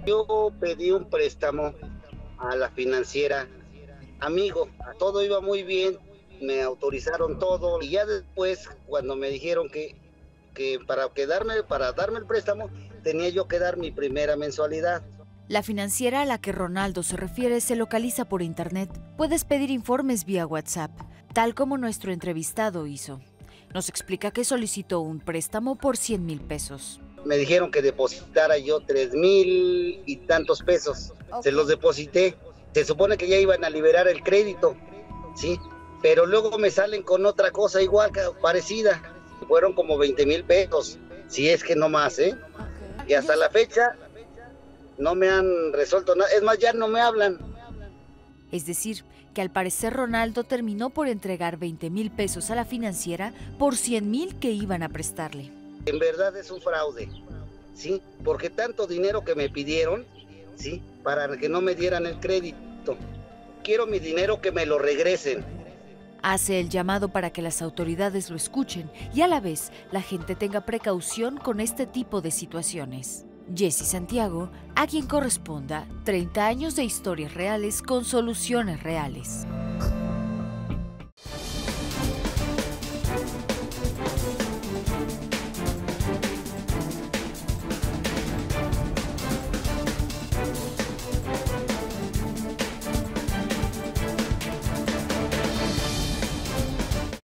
Yo pedí un préstamo a la financiera Amigo, todo iba muy bien, me autorizaron todo y ya después cuando me dijeron que para darme el préstamo tenía yo que dar mi primera mensualidad. La financiera a la que Ronaldo se refiere se localiza por internet. Puedes pedir informes vía WhatsApp, tal como nuestro entrevistado hizo. Nos explica que solicitó un préstamo por 100,000 pesos. Me dijeron que depositara yo 3,000 y tantos pesos. Se los deposité. Se supone que ya iban a liberar el crédito, ¿sí? Pero luego me salen con otra cosa igual, parecida. Fueron como 20,000 pesos, si es que no más, ¿eh? Y hasta la fecha no me han resuelto nada. Es más, ya no me hablan. Es decir, que al parecer Ronaldo terminó por entregar 20,000 pesos a la financiera por 100,000 que iban a prestarle. En verdad es un fraude, ¿sí? Porque tanto dinero que me pidieron, ¿sí? Para que no me dieran el crédito. Quiero mi dinero, que me lo regresen. Hace el llamado para que las autoridades lo escuchen y a la vez la gente tenga precaución con este tipo de situaciones. Jessy Santiago, a quien corresponda 30 años de historias reales con soluciones reales.